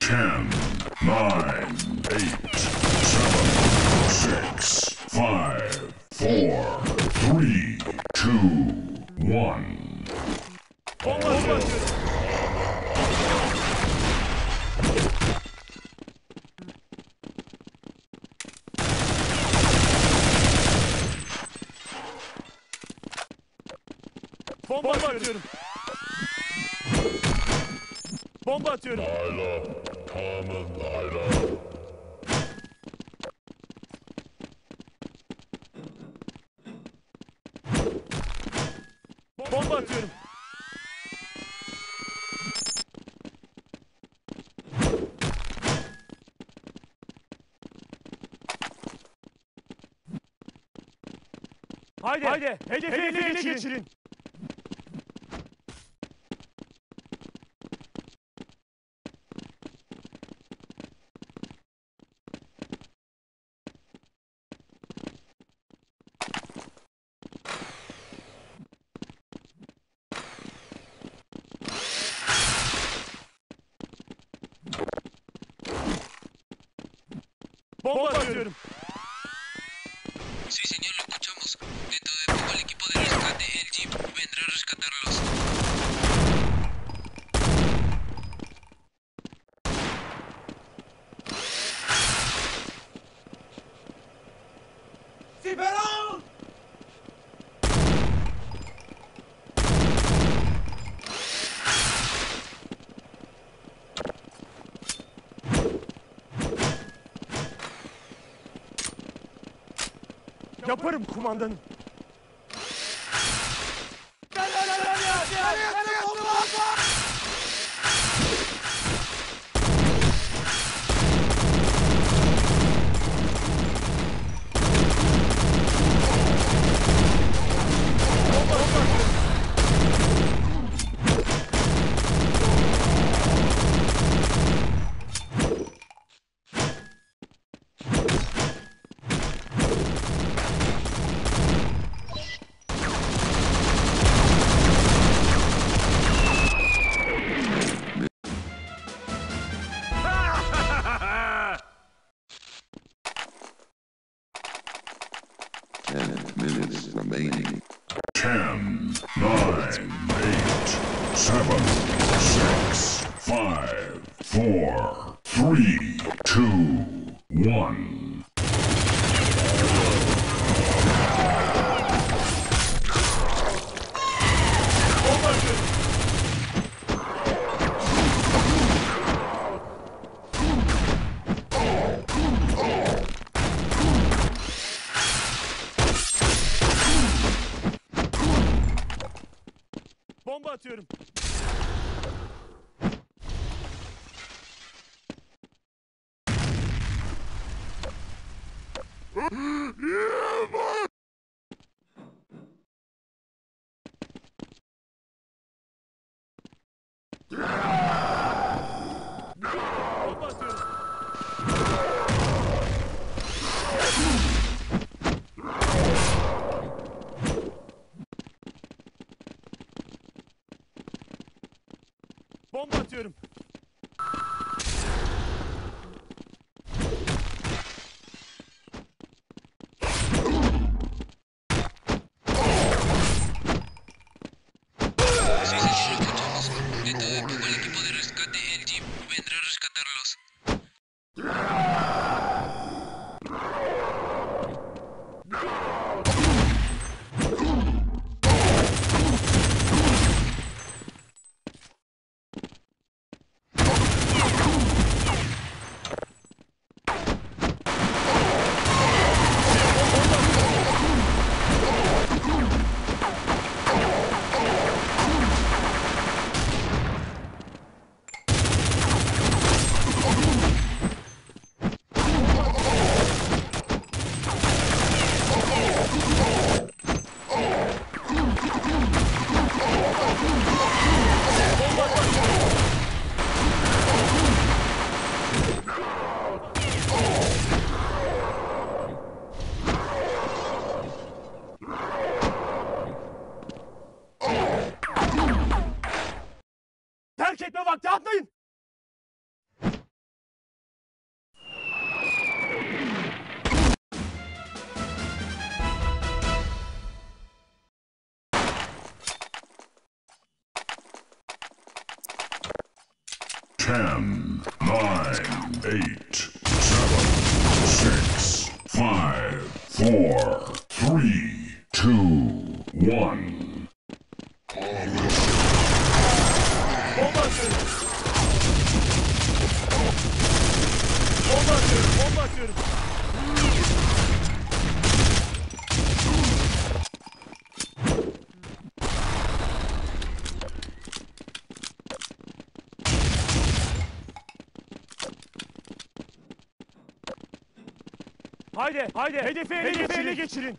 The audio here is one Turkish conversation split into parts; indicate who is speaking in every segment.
Speaker 1: 10, 9, 8, 7, 6, 5, 4, 3, 2, 1.
Speaker 2: Bomba atıyorum. Bomba atıyorum. Bomba atıyorum.
Speaker 1: Layla, Carmen, Layla.
Speaker 2: Bomba atıyorum. Haydi. Hedefi ele geçirin. Bomba atıyorum.
Speaker 3: Sí, señor, lo escuchamos. Dentro de poco el equipo de rescate, el Jeep, vendrá a rescatarlos.
Speaker 2: Siberon! Yaparım kumandanım.
Speaker 4: Remaining.
Speaker 1: 10, 9, 8, 7, 6, 5, 4, 3, 2, 1.
Speaker 2: Bomba atıyorum. Bomba atıyorum. Bomba atıyorum.
Speaker 3: Sí, señor, lo escuchamos. Dentro de poco el equipo de rescate, el Jeep, vendrá a rescatarlos. Terk etme vakti, atlayın!
Speaker 1: 10, 9, 8, 7, 6, 5, 4, 3, 2, 1.
Speaker 2: Bomba atıyorum. Bomba atıyorum. Bomba atıyorum. Haydi, haydi. Hedefi ele geçirin.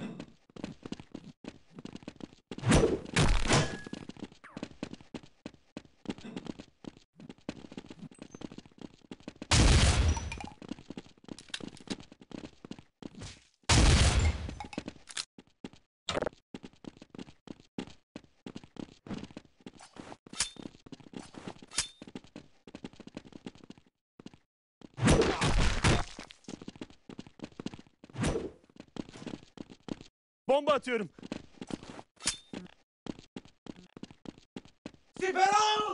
Speaker 2: Bomba atıyorum. Siper al!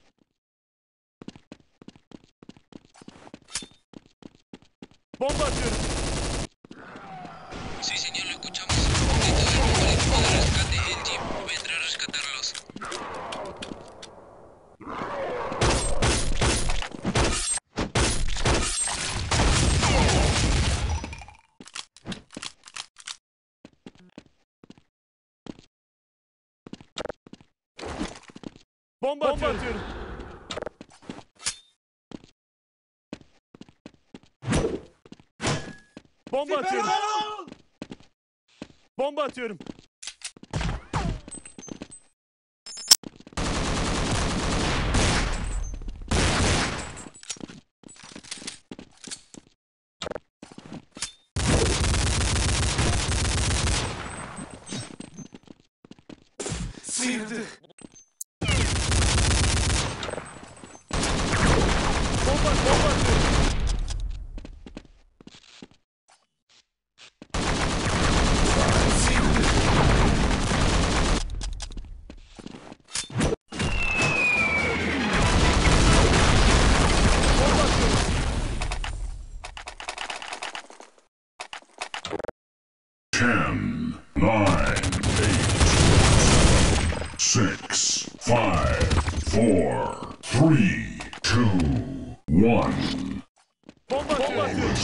Speaker 2: Bomba atıyorum.
Speaker 3: Sí, señor, lo escuchamos. Dentro del poco el equipo de rescate, el jeep vendrá a rescatarlos.
Speaker 2: Bomba atıyorum. Bomba atıyorum. Bomba atıyorum. Sıyırdı. Bomba atıyorum. Bomba atıyorum.
Speaker 1: 10, 9, 8, 6, 5, 4, 3, 2, 1.
Speaker 2: Bomba atıyorum.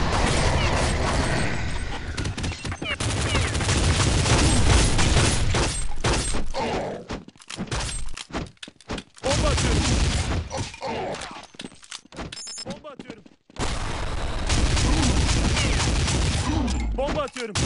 Speaker 2: Bomba atıyorum. Bomba atıyorum. Bomba atıyorum.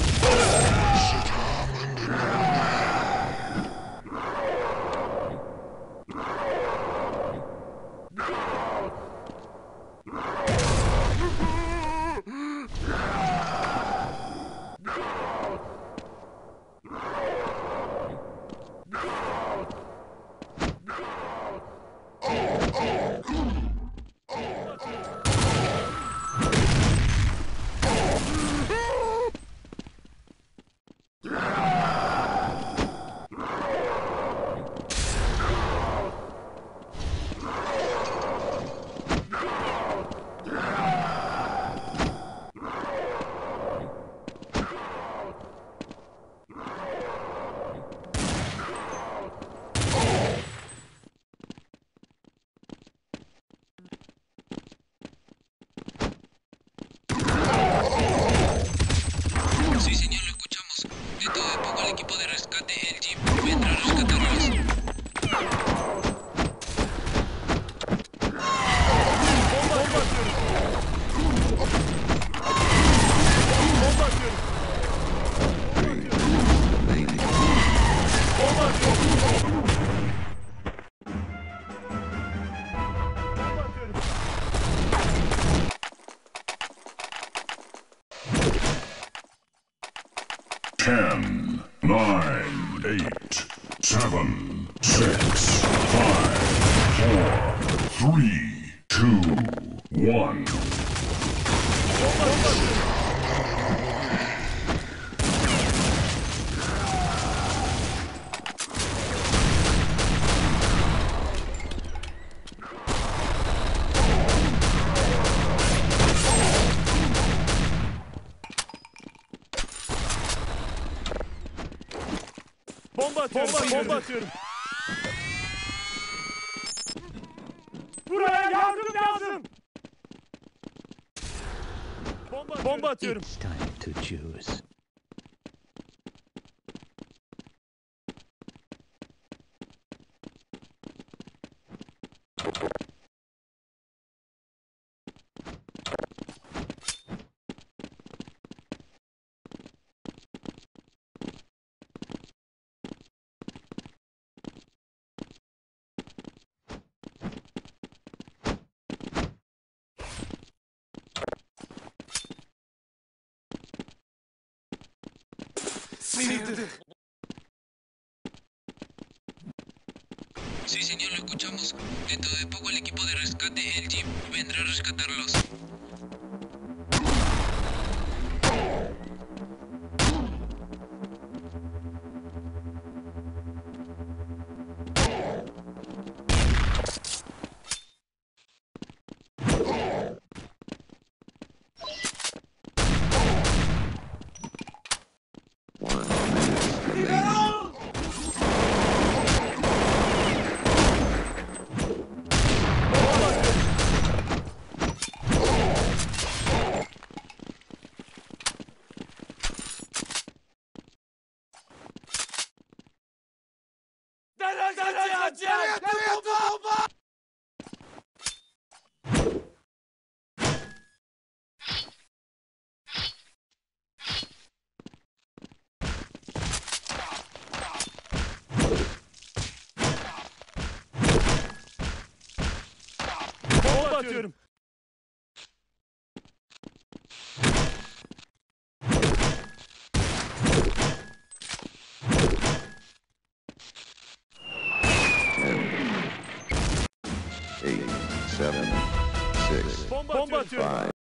Speaker 3: Sí, señor, lo escuchamos. Dentro de poco el equipo de rescate, el jeep vendrá a rescatarlos.
Speaker 2: Bomba atıyorum. Bomba atıyorum.
Speaker 4: Remaining.
Speaker 2: Bomba atıyorum. Bomba atıyorum.
Speaker 1: 10, 9, 8, 7, 6, 5, 4, 3, 2, 1.
Speaker 2: Bomba atıyorum. Buraya yardım lazım. Bomba atıyorum.
Speaker 5: It's time to choose.
Speaker 3: Sí, señor, lo escuchamos. Dentro de poco el equipo de rescate, el Jeep, vendrá a rescatarlos.
Speaker 2: Bomba atıyorum.
Speaker 4: Eight, seven, six,
Speaker 2: Bomba atıyorum.
Speaker 4: five.